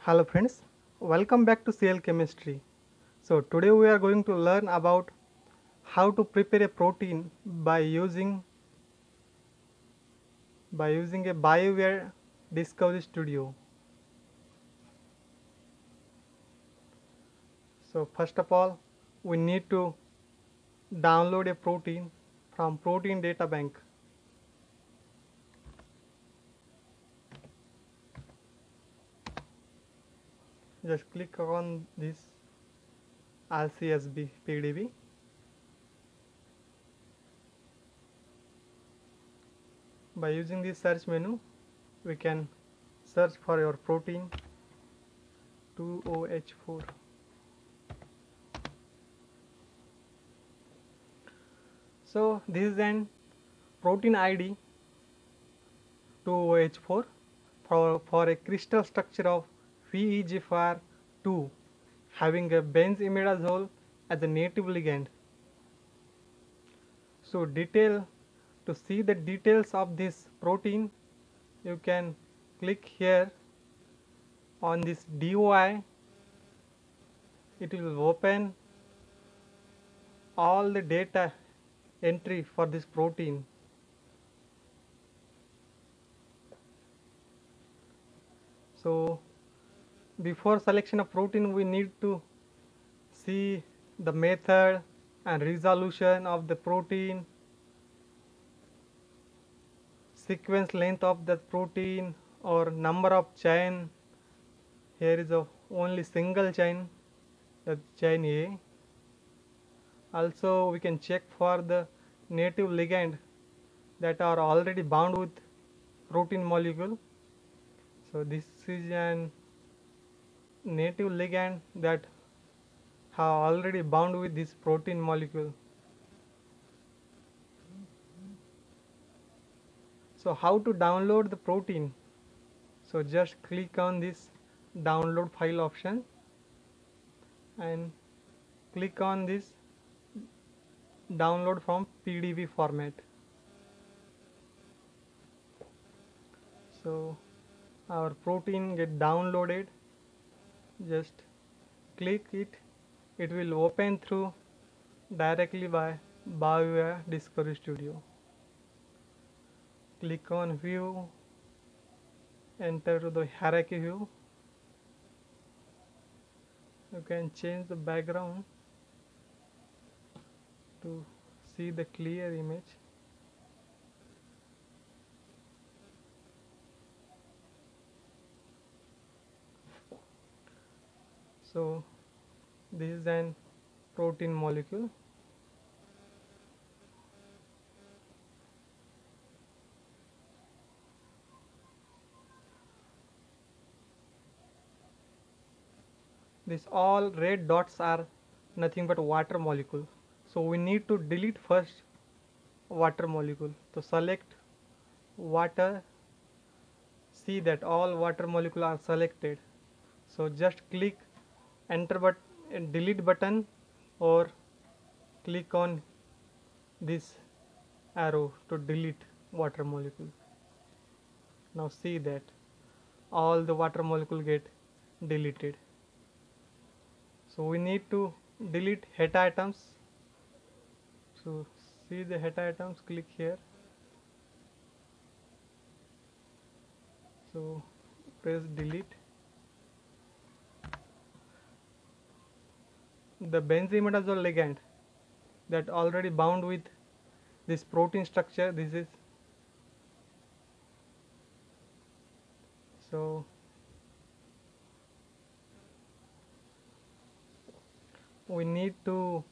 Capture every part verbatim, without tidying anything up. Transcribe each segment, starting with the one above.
Hello friends, welcome back to C L Chemistry. So today we are going to learn about how to prepare a protein by using by using a BioWare Discovery Studio. So first of all, we need to download a protein from Protein Data Bank. Just click on this R C S B P D B. By using this search menu, we can search for your protein two O H four. So this is an protein I D two O H four for, for a crystal structure of V E G F R two having a benzimidazole as a native ligand. So detail to see the details of this protein, you can click here on this D O I. It will open all the data entry for this protein. So before selection of protein, we need to see the method and resolution of the protein, sequence length of the protein or number of chain. Here is a only single chain, the chain A. Also we can check for the native ligand that are already bound with protein molecule. So this is an native ligand that have already bound with this protein molecule. So how to download the protein? So just click on this download file option and click on this download from P D B format. So our protein get downloaded. Just click it. It will open through directly by BioWare Discovery Studio. Click on view, enter to the hierarchy view. You can change the background to see the clear image. So this is an protein molecule. This all red dots are nothing but water molecule. So we need to delete first water molecule. So select water. See that all water molecule are selected. So just click enter but delete button or click on this arrow to delete water molecule. Now see that all the water molecule get deleted. So we need to delete het atoms. So see the het atoms, click here. So press delete. The benzimidazole ligand that already bound with this protein structure, this is so we need to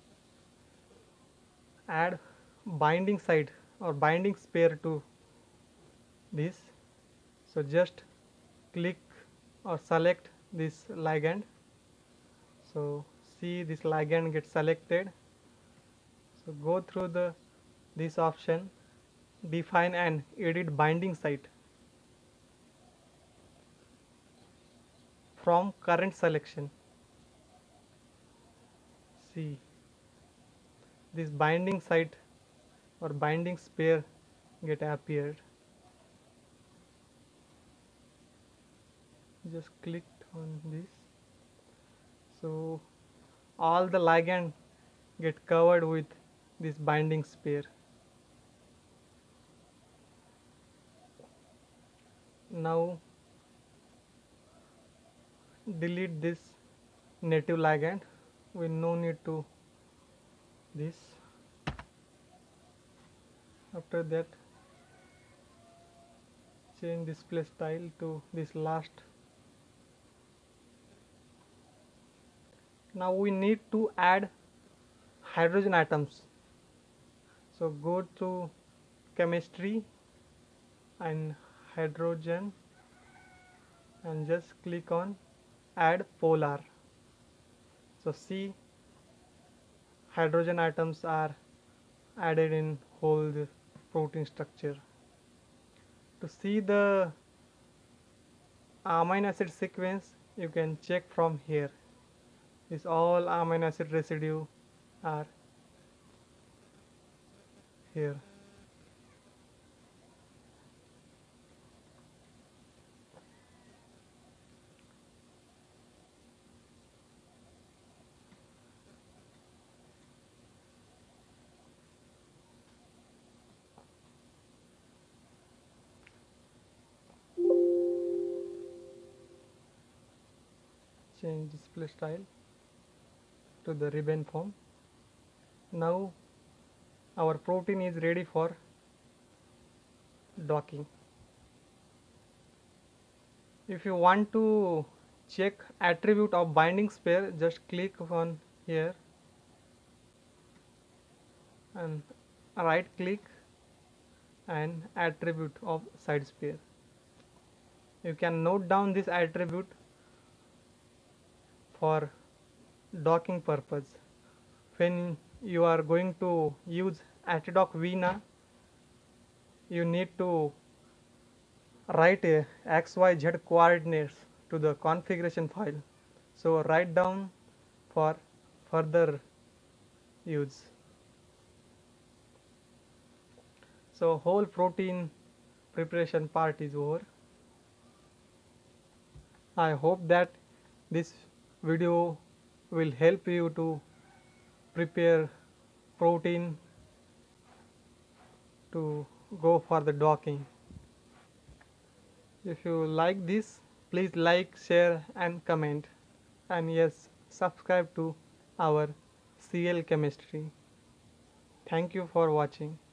add binding site or binding pair to this. So just click or select this ligand. So see this ligand gets selected. So go through the this option, define and edit binding site from current selection. See this binding site or binding pair get appeared. Just click on this. So all the ligand get covered with this binding sphere. Now delete this native ligand. We no need to this. After that, change display style to this last. Now we need to add hydrogen atoms. So go to chemistry and hydrogen and just click on add polar. So see, hydrogen atoms are added in whole the protein structure. To see the amino acid sequence, you can check from here. This all amino acid residue are here. Change display style to the ribbon form. Now our protein is ready for docking. If you want to check attribute of binding sphere, just click on here and right click and attribute of side sphere. You can note down this attribute for docking purpose. When you are going to use ATIDOC Vina, you need to write a X Y Z coordinates to the configuration file. So write down for further use. So whole protein preparation part is over. I hope that this video will help you to prepare protein to go for the docking. If you like this, please like, share and comment, and yes, subscribe to our C L Chemistry. Thank you for watching.